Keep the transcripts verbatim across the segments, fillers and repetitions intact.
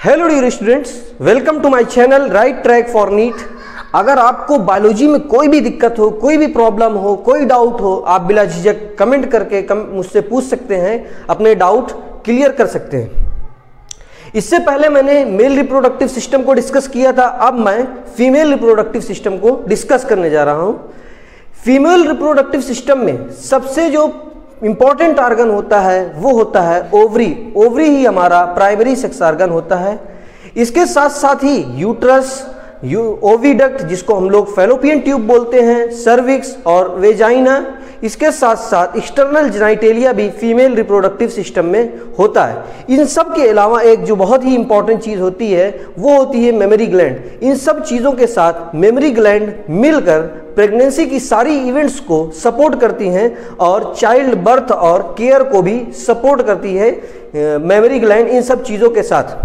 Hello dear students, welcome to my channel right track for NEET. अगर आपको biology में कोई भी दिक्कत हो, कोई भी प्रॉब्लम हो, कोई डाउट हो, आप बिला झिझक कमेंट करके कम, मुझसे पूछ सकते हैं, अपने डाउट क्लियर कर सकते हैं। इससे पहले मैंने मेल रिप्रोडक्टिव सिस्टम को डिस्कस किया था, अब मैं फीमेल रिप्रोडक्टिव सिस्टम को डिस्कस करने जा रहा हूँ। फीमेल रिप्रोडक्टिव सिस्टम में सबसे जो इंपॉर्टेंट आर्गन होता है वो होता है ओवरी। ओवरी ही हमारा प्राइमरी सेक्स आर्गन होता है। इसके साथ साथ ही यूट्रस, यू ओविडक्ट जिसको हम लोग फैलोपियन ट्यूब बोलते हैं, सर्विक्स और वेजाइना, इसके साथ साथ एक्सटर्नल जेनिटेलिया भी फीमेल रिप्रोडक्टिव सिस्टम में होता है। इन सब के अलावा एक जो बहुत ही इंपॉर्टेंट चीज़ होती है वो होती है मेमोरी ग्लैंड। इन सब चीज़ों के साथ मेमोरी ग्लैंड मिलकर प्रेगनेंसी की सारी इवेंट्स को सपोर्ट करती हैं और चाइल्ड बर्थ और केयर को भी सपोर्ट करती है मेमोरी ग्लैंड इन सब चीज़ों के साथ।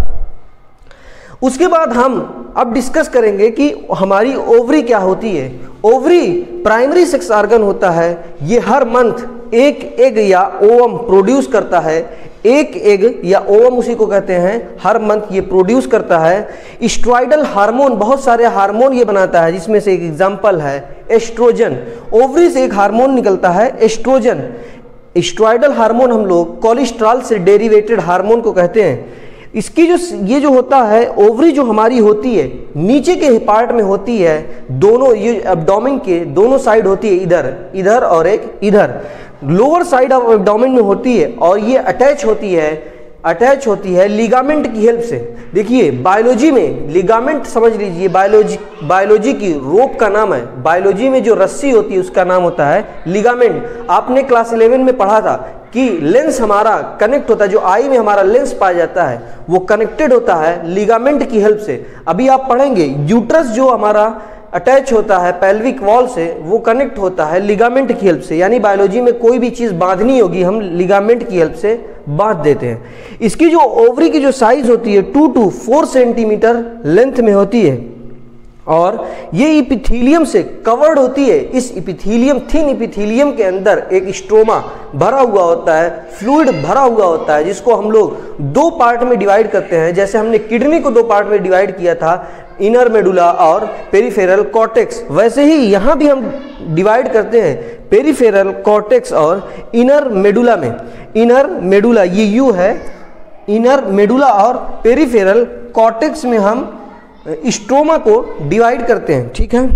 उसके बाद हम अब डिस्कस करेंगे कि हमारी ओवरी क्या होती है। ओवरी प्राइमरी सेक्स आर्गन होता है। ये हर मंथ एक एग या ओवम प्रोड्यूस करता है। एक एग या ओवम उसी को कहते हैं, हर मंथ ये प्रोड्यूस करता है। स्टेरॉयडल हार्मोन, बहुत सारे हार्मोन ये बनाता है, जिसमें से एक एग्जांपल है एस्ट्रोजन। ओवरी से एक हार्मोन निकलता है एस्ट्रोजन। स्टेरॉयडल हार्मोन हम लोग कोलेस्ट्रॉल से डेरिवेटेड हार्मोन को कहते हैं। इसकी जो ये जो होता है ओवरी जो हमारी होती है नीचे के पार्ट में होती है, दोनों ये एब्डोमेन के दोनों साइड होती है, इधर इधर और एक इधर, लोअर साइड ऑफ एब्डोमेन में होती है और ये अटैच होती है अटैच होती है लिगामेंट की हेल्प से। देखिए बायोलॉजी में लिगामेंट समझ लीजिए, बायोलॉजी बायोलॉजी की रोप का नाम है। बायोलॉजी में जो रस्सी होती है उसका नाम होता है लिगामेंट। आपने क्लास इलेवन में पढ़ा था कि लेंस हमारा कनेक्ट होता है, जो आई में हमारा लेंस पाया जाता है वो कनेक्टेड होता है लिगामेंट की हेल्प से। अभी आप पढ़ेंगे यूट्रस जो हमारा अटैच होता है पेल्विक वॉल से, वो कनेक्ट होता है लिगामेंट की हेल्प से। यानी बायोलॉजी में कोई भी चीज़ बांधनी होगी हम लिगामेंट की हेल्प से बांध देते हैं। इसकी जो ओवरी की जो साइज होती है two to four centimetre length में होती है और ये इपिथीलियम से कवर्ड होती है। इस इपिथीलियम थिन इपिथीलियम के अंदर एक स्ट्रोमा भरा हुआ होता है, फ्लूइड भरा हुआ होता है, जिसको हम लोग दो पार्ट में डिवाइड करते हैं। जैसे हमने किडनी को दो पार्ट में डिवाइड किया था, इनर मेडुला और पेरिफेरल कॉर्टेक्स, वैसे ही यहाँ भी हम डिवाइड करते हैं पेरिफेरल कॉर्टेक्स और इनर मेडुला में। इनर मेडुला ये यू है, इनर मेडुला और पेरिफेरल कॉर्टेक्स में हम स्ट्रोमा को डिवाइड करते हैं, ठीक है।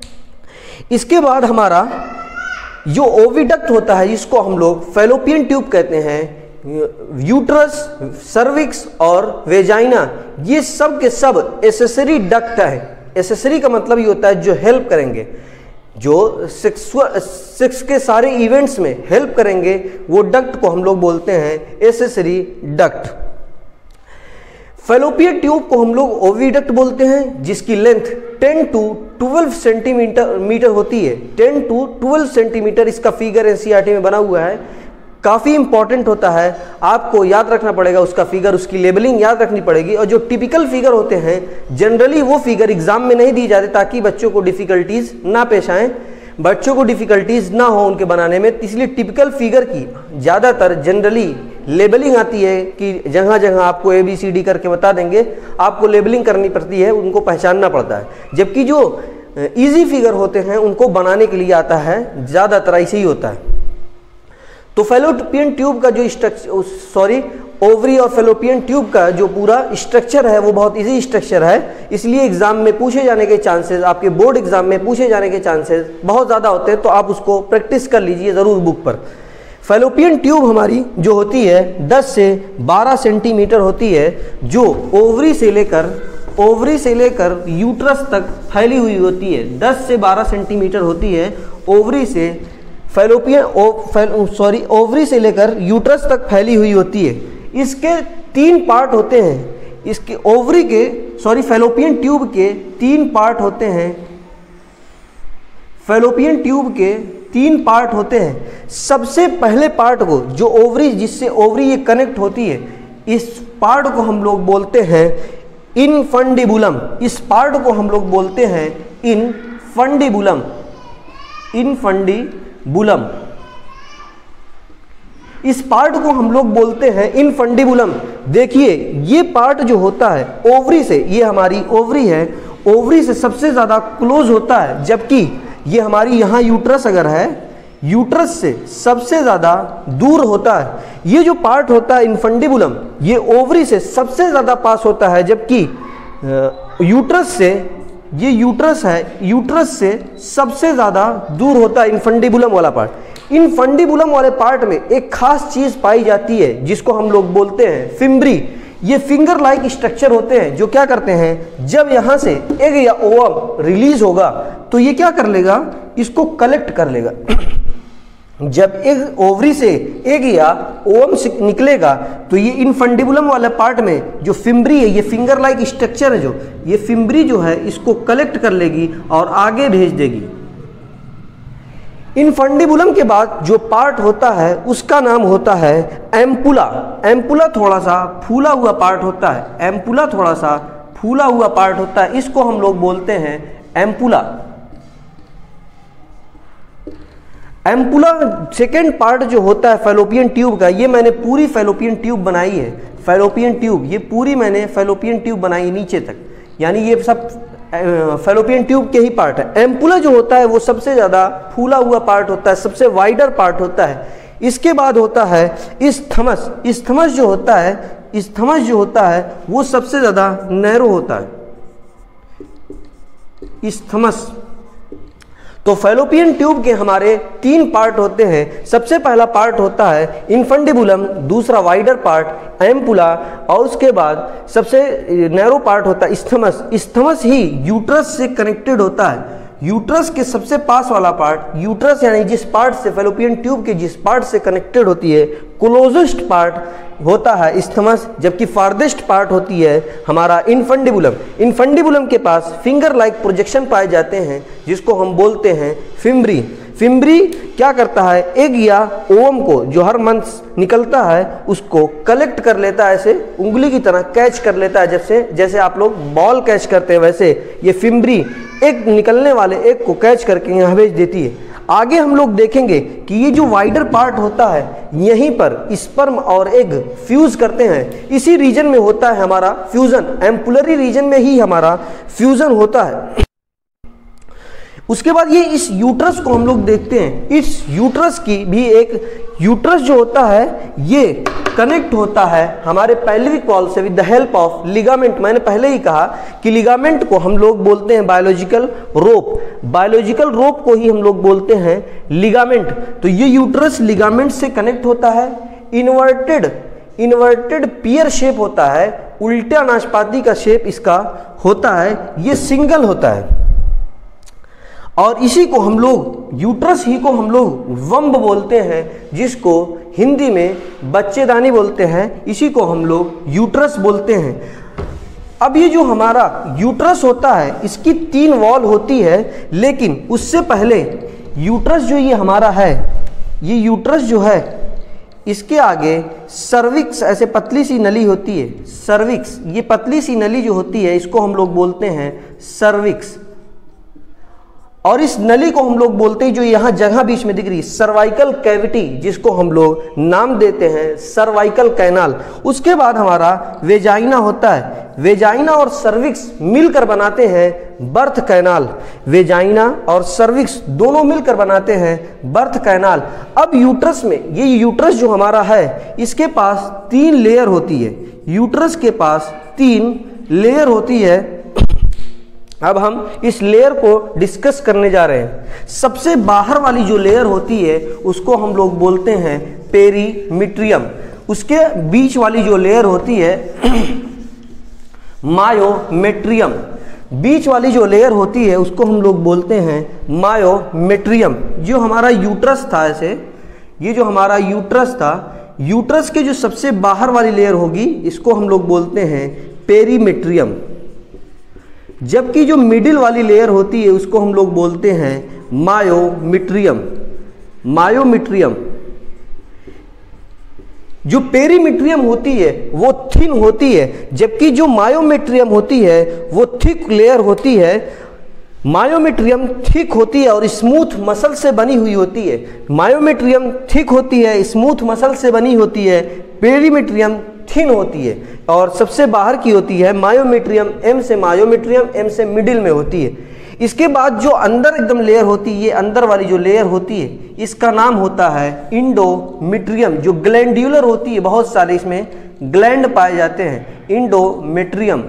इसके बाद हमारा जो ओविडक्ट होता है, जिसको हम लोग फैलोपियन ट्यूब कहते हैं, यूट्रस, सर्विक्स और वेजाइना, ये सब के सब एसेसरी डक्ट है। एसेसरी का मतलब ये होता है जो हेल्प करेंगे, जो सेक्सुअल सेक्स के सारे इवेंट्स में हेल्प करेंगे, वो डक्ट को हम लोग बोलते हैं एसेसरी डक्ट। फैलोपियन ट्यूब को हम लोग ओविडक्ट बोलते हैं, जिसकी length ten to twelve centimetre metre होती है। टेन टू ट्वेल्व सेंटीमीटर इसका फिगर एनसीईआरटी में बना हुआ है, काफ़ी इंपॉर्टेंट होता है, आपको याद रखना पड़ेगा उसका फिगर, उसकी लेबलिंग याद रखनी पड़ेगी। और जो टिपिकल फिगर होते हैं जनरली वो फिगर एग्जाम में नहीं दी जाते ताकि बच्चों को डिफ़िकल्टीज ना पेश आएँ, बच्चों को डिफ़िकल्टीज ना हो उनके बनाने में। इसलिए टिपिकल फिगर की ज़्यादातर जनरली लेबलिंग आती है कि जगह जगह आपको ए बी सी डी करके बता देंगे, आपको लेबलिंग करनी पड़ती है, उनको पहचानना पड़ता है। जबकि जो इजी फिगर होते हैं उनको बनाने के लिए आता है, ज़्यादातर ऐसे ही होता है। तो फैलोपियन ट्यूब का जो स्ट्रक्चर सॉरी ओवरी और फैलोपियन ट्यूब का जो पूरा स्ट्रक्चर है वो बहुत इजी स्ट्रक्चर है, इसलिए एग्जाम में पूछे जाने के चांसेस, आपके बोर्ड एग्जाम में पूछे जाने के चांसेस बहुत ज़्यादा होते हैं। तो आप उसको प्रैक्टिस कर लीजिए ज़रूर बुक पर। फैलोपियन ट्यूब हमारी जो होती है दस से बारह सेंटीमीटर होती है, जो ओवरी से लेकर ओवरी से लेकर यूट्रस तक फैली हुई होती है। दस से बारह सेंटीमीटर होती है ओवरी से फैलोपियन सॉरी ओवरी से लेकर यूट्रस तक फैली हुई होती है। इसके तीन पार्ट होते हैं। इसके ओवरी के सॉरी फैलोपियन ट्यूब के तीन पार्ट होते हैं। फैलोपियन ट्यूब के तीन पार्ट होते हैं। सबसे पहले पार्ट को जो ओवरी जिससे ओवरी ये कनेक्ट होती है, इस पार्ट को हम लोग बोलते हैं इनफंडिबुलम। इस पार्ट को हम लोग बोलते हैं इनफंडिबुलम। इनफंडिबुलम इस पार्ट को हम लोग बोलते हैं इनफंडिबुलम। देखिए ये पार्ट जो होता है ओवरी से, ये हमारी ओवरी है, ओवरी से सबसे ज़्यादा क्लोज होता है, जबकि ये हमारी यहाँ यूट्रस अगर है, यूट्रस से सबसे ज़्यादा दूर होता है। ये जो पार्ट होता है इनफंडिबुलम, ये ओवरी से सबसे ज़्यादा पास होता है, जबकि यूट्रस से, ये यूट्रस है, यूट्रस से सबसे ज़्यादा दूर होता है इनफंडिबुलम वाला पार्ट। इनफंडिबुलम वाले पार्ट में एक खास चीज़ पाई जाती है जिसको हम लोग बोलते हैं फिम्ब्री। ये फिंगर लाइक स्ट्रक्चर होते हैं जो क्या करते हैं, जब यहाँ से एग या ओवम रिलीज होगा तो ये क्या कर लेगा, इसको कलेक्ट कर लेगा। जब एग ओवरी से एग या ओवम से निकलेगा तो ये इनफंडिबुलम वाले पार्ट में जो फिम्ब्री है, ये फिंगर लाइक स्ट्रक्चर है, जो ये फिम्ब्री जो है इसको कलेक्ट कर लेगी और आगे भेज देगी। इनफंडिबुलम के बाद जो पार्ट होता है उसका नाम होता है एम्पुला। एम्पुला थोड़ा सा फूला हुआ पार्ट होता है, एम्पुला थोड़ा सा फूला हुआ पार्ट होता है, इसको हम लोग बोलते हैं एम्पुला। एम्पुला सेकेंड पार्ट जो होता है फैलोपियन ट्यूब का, ये मैंने पूरी फैलोपियन ट्यूब बनाई है, फैलोपियन ट्यूब ये पूरी मैंने फैलोपियन ट्यूब बनाई नीचे तक, यानी ये सब फैलोपियन ट्यूब के ही पार्ट है। एम्पुला जो होता है वो सबसे ज़्यादा फूला हुआ पार्ट होता है, सबसे वाइडर पार्ट होता है। इसके बाद होता है इस्थमस। इस्थमस जो होता है, इस्थमस जो होता है वो सबसे ज़्यादा नैरो होता है, इस्थमस। तो फैलोपियन ट्यूब के हमारे तीन पार्ट होते हैं। सबसे पहला पार्ट होता है इनफंडिबुलम, दूसरा वाइडर पार्ट एम्पुला, और उसके बाद सबसे नैरो पार्ट होता है इस्थमस। इस्थमस ही यूट्रस से कनेक्टेड होता है, यूट्रस के सबसे पास वाला पार्ट, यूट्रस यानी जिस पार्ट से फैलोपियन ट्यूब के जिस पार्ट से कनेक्टेड होती है, क्लोजेस्ट पार्ट होता है इस्थमस, जबकि फार्देस्ट पार्ट होती है हमारा इनफंडिबुलम। इनफंडिबुलम के पास फिंगर लाइक प्रोजेक्शन पाए जाते हैं जिसको हम बोलते हैं फिम्ब्री। फिम्ब्री क्या करता है, एग या ओवम को जो हर मंथ निकलता है उसको कलेक्ट कर लेता है, ऐसे उंगली की तरह कैच कर लेता है, जैसे जैसे आप लोग बॉल कैच करते हैं वैसे ये फिम्ब्री एग निकलने वाले एग को कैच करके यहाँ भेज देती है। आगे हम लोग देखेंगे कि ये जो वाइडर पार्ट होता है यहीं पर स्पर्म और एग फ्यूज करते हैं, इसी रीजन में होता है हमारा फ्यूजन, एम्पुलरी रीजन में ही हमारा फ्यूजन होता है। उसके बाद ये इस यूट्रस को हम लोग देखते हैं, इस यूट्रस की भी एक, यूट्रस जो होता है ये कनेक्ट होता है हमारे पेल्विक वॉल से with the help of ligament. मैंने पहले ही कहा कि लिगामेंट को हम लोग बोलते हैं बायोलॉजिकल रोप, बायोलॉजिकल रोप को ही हम लोग बोलते हैं लिगामेंट। तो ये यूट्रस लिगामेंट से कनेक्ट होता है। इन्वर्टेड इन्वर्टेड पियर शेप होता है, उल्टा नाशपाती का शेप इसका होता है, ये सिंगल होता है, और इसी को हम लोग, यूट्रस ही को हम लोग वंब बोलते हैं, जिसको हिंदी में बच्चेदानी बोलते हैं, इसी को हम लोग यूट्रस बोलते हैं। अब ये जो हमारा यूट्रस होता है इसकी तीन वॉल होती है, लेकिन उससे पहले यूट्रस जो ये हमारा है, ये यूट्रस जो है इसके आगे सर्विक्स ऐसे पतली सी नली होती है, सर्विक्स, ये पतली सी नली जो होती है इसको हम लोग बोलते हैं सर्विक्स, और इस नली को हम लोग बोलते हैं जो यहाँ जगह बीच में दिख रही है सर्वाइकल कैविटी, जिसको हम लोग नाम देते हैं सर्वाइकल कैनाल। उसके बाद हमारा वेजाइना होता है, वेजाइना और सर्विक्स मिलकर बनाते हैं बर्थ कैनाल, वेजाइना और सर्विक्स दोनों मिलकर बनाते हैं बर्थ कैनाल। अब यूट्रस में, ये यूट्रस जो हमारा है इसके पास तीन लेयर होती है, यूट्रस के पास तीन लेयर होती है। अब हम इस लेयर को डिस्कस करने जा रहे हैं। सबसे बाहर वाली जो लेयर होती है उसको हम लोग बोलते हैं पेरीमीट्रियम, उसके बीच वाली जो लेयर होती है मायोमेट्रियम, बीच वाली जो लेयर होती है उसको हम लोग बोलते हैं मायोमेट्रियम। जो हमारा यूट्रस था, ऐसे ये जो हमारा यूट्रस था, यूट्रस के जो सबसे बाहर वाली लेयर होगी इसको हम लोग बोलते हैं पेरीमेट्रियम, जबकि जो मिडिल वाली लेयर होती है उसको हम लोग बोलते हैं मायोमेट्रियम, मायोमेट्रियम। जो पेरीमेट्रियम होती है वो थिन होती है, जबकि जो मायोमेट्रियम होती है वो थिक लेयर होती है। मायोमेट्रियम थिक होती है और स्मूथ मसल से बनी हुई होती है। मायोमेट्रियम थिक होती है, स्मूथ मसल से बनी होती है। पेरीमेट्रियम थिन होती है और सबसे बाहर की होती है। मायोमेट्रियम एम से मायोमेट्रियम एम से मिडिल में होती है। इसके बाद जो अंदर एकदम लेयर होती है, ये अंदर वाली जो लेयर होती है, इसका नाम होता है इंडोमेट्रियम, जो ग्लैंड्यूलर होती है। बहुत सारे इसमें ग्लैंड पाए जाते हैं। Endometrium,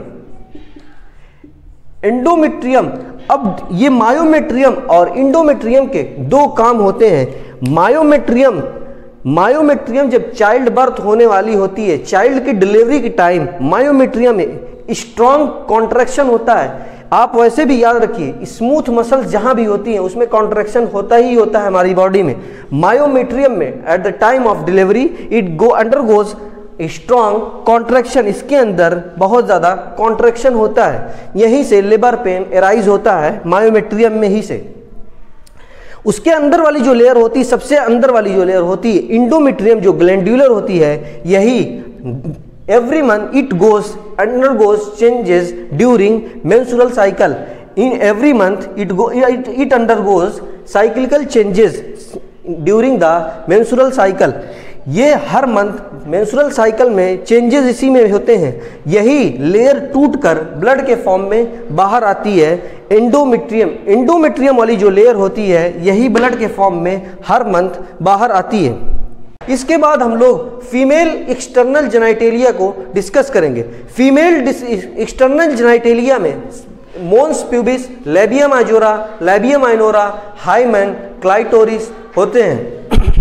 endometrium. अब ये मायोमेट्रियम और इंडोमेट्रियम के दो काम होते हैं। मायोमेट्रियम मायोमेट्रियम जब चाइल्ड बर्थ होने वाली होती है, चाइल्ड की डिलीवरी के टाइम मायोमेट्रियम में स्ट्रॉन्ग कॉन्ट्रैक्शन होता है। आप वैसे भी याद रखिए, स्मूथ मसल जहां भी होती हैं उसमें कॉन्ट्रैक्शन होता ही होता है हमारी बॉडी में। मायोमेट्रियम में at the time of delivery it go undergoes strong contraction. इसके अंदर बहुत ज़्यादा कॉन्ट्रैक्शन होता है। यहीं से लेबर पेन एराइज होता है, मायोमेट्रियम में ही से। उसके अंदर वाली जो लेयर होती है, सबसे अंदर वाली जो लेयर होती है इंडोमेट्रियम, जो ग्लैंड्यूलर होती है, यही every month it goes undergoes changes during menstrual cycle. In every month it go it it undergoes cyclical changes during the menstrual cycle. ये हर मंथ मेंस्ट्रुअल साइकिल में चेंजेस इसी में होते हैं। यही लेयर टूटकर ब्लड के फॉर्म में बाहर आती है। एंडोमेट्रियम एंडोमेट्रियम वाली जो लेयर होती है, यही ब्लड के फॉर्म में हर मंथ बाहर आती है। इसके बाद हम लोग फीमेल एक्सटर्नल जेनिटेलिया को डिस्कस करेंगे। फीमेल एक्सटर्नल जेनिटेलिया में mons pubis, labia majora, labia minora, hymen, clitoris होते हैं।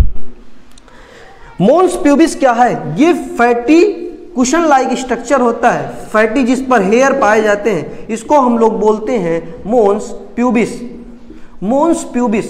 मोन्स प्यूबिस क्या है? ये फैटी कुशन लाइक स्ट्रक्चर होता है, फैटी जिस पर हेयर पाए जाते हैं, इसको हम लोग बोलते हैं मोन्स प्यूबिस। मोन्स प्यूबिस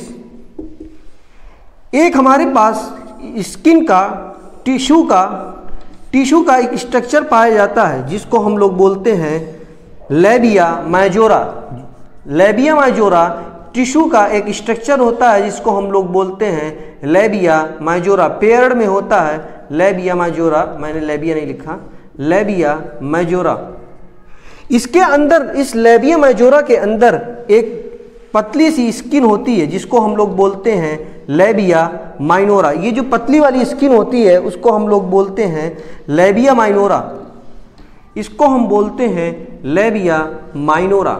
एक हमारे पास स्किन का टिश्यू का टिश्यू का एक स्ट्रक्चर पाया जाता है जिसको हम लोग बोलते हैं लेबिया माइजोरा। लेबिया माइजोरा टिश्यू का एक स्ट्रक्चर होता है जिसको हम लोग बोलते हैं लेबिया माइजोरा। पेयर्ड में होता है लेबिया माइजोरा, मैंने लेबिया नहीं लिखा, लेबिया माइजोरा। इसके अंदर, इस लेबिया माइजोरा के अंदर एक पतली सी स्किन होती है जिसको हम लोग बोलते हैं लेबिया माइनोरा। ये जो पतली वाली स्किन होती है उसको हम लोग बोलते हैं लेबिया माइनोरा। इसको हम बोलते हैं लेबिया माइनोरा।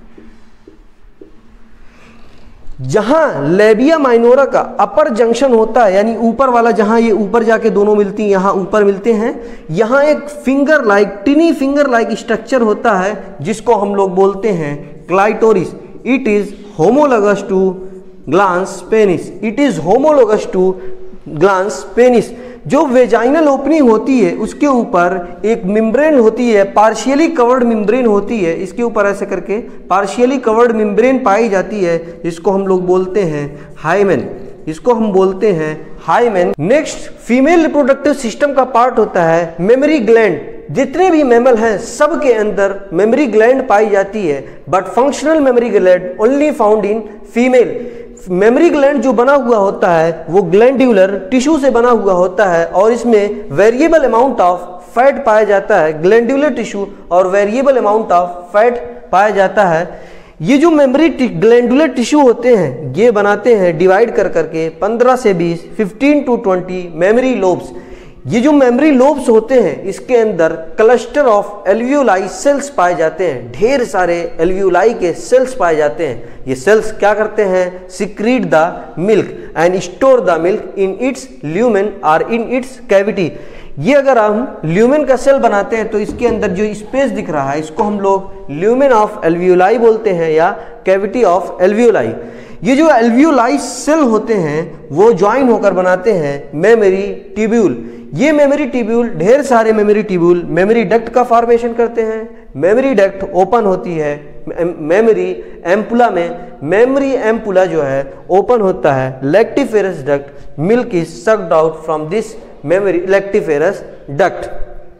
जहां लेबिया माइनोरा का अपर जंक्शन होता है, यानी ऊपर वाला, जहां ये ऊपर जाके दोनों मिलती हैं, यहां ऊपर मिलते हैं, यहां एक finger like, tiny finger like structure होता है जिसको हम लोग बोलते हैं clitoris. It is homologous to glans penis. It is homologous to glans penis. जो वेजाइनल ओपनिंग होती है उसके ऊपर एक मेम्ब्रेन होती है, पार्शियली कवर्ड मेम्ब्रेन होती है, इसके ऊपर ऐसे करके पार्शियली कवर्ड मेम्ब्रेन पाई जाती है, जिसको हम लोग बोलते हैं हाइमेन। इसको हम बोलते हैं hymen. Next, female reproductive system का पार्ट होता है मेमरी ग्लैंड। जितने भी मैमल हैं सब के अंदर मेमरी ग्लैंड पाई जाती है, but functional mammary gland only found in female. Mammary gland जो बना हुआ होता है वो ग्लैंड्यूलर टिश्यू से बना हुआ होता है और इसमें वेरिएबल अमाउंट ऑफ फैट पाया जाता है। ग्लैंड्यूलर टिश्यू और वेरिएबल अमाउंट ऑफ फैट पाया जाता है। ये जो मेमरी ग्लैंडुलर टिश्यू होते हैं ये बनाते हैं डिवाइड कर करके पंद्रह से बीस, fifteen to twenty mammary lobes. ये जो मेमरी लोब्स होते हैं इसके अंदर क्लस्टर ऑफ एल्वियोलाई सेल्स पाए जाते हैं। ढेर सारे एल्वियोलाई के सेल्स पाए जाते हैं। ये सेल्स क्या करते हैं? Secrete the milk and store the milk in its lumen और इन इट्स कैविटी। ये अगर हम ल्यूमेन का सेल बनाते हैं तो इसके अंदर जो स्पेस दिख रहा है इसको हम लोग ल्यूमेन ऑफ एल्वियोलाई बोलते हैं या कैविटी ऑफ एल्वियोलाई। ये जो एल्वियोलाई सेल होते हैं वो ज्वाइन होकर बनाते हैं मेमोरी ट्यूब्यूल। ये मेमोरी ट्यूब्यूल, ढेर सारे मेमोरी ट्यूब्यूल मेमोरी डक्ट का फॉर्मेशन करते हैं। मेमोरी डक्ट ओपन होती है मेमोरी एम्पुला में। मेमोरी एम्पुला जो है ओपन होता है। Lactiferous duct, milk is sucked out from this mammary lactiferous duct.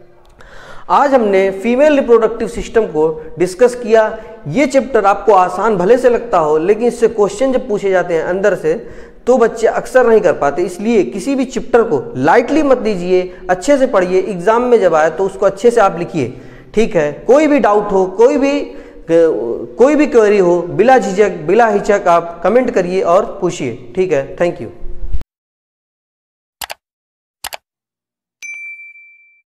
आज हमने फीमेल रिप्रोडक्टिव सिस्टम को डिस्कस किया। ये चैप्टर आपको आसान भले से लगता हो, लेकिन इससे क्वेश्चन जब पूछे जाते हैं अंदर से तो बच्चे अक्सर नहीं कर पाते। इसलिए किसी भी चैप्टर को लाइटली मत लीजिए, अच्छे से पढ़िए। एग्जाम में जब आए तो उसको अच्छे से आप लिखिए, ठीक है। कोई भी डाउट हो, कोई भी कोई भी क्वेरी हो बिला झिझक बिला हिचक आप कमेंट करिए और पूछिए। ठीक है, थैंक यू।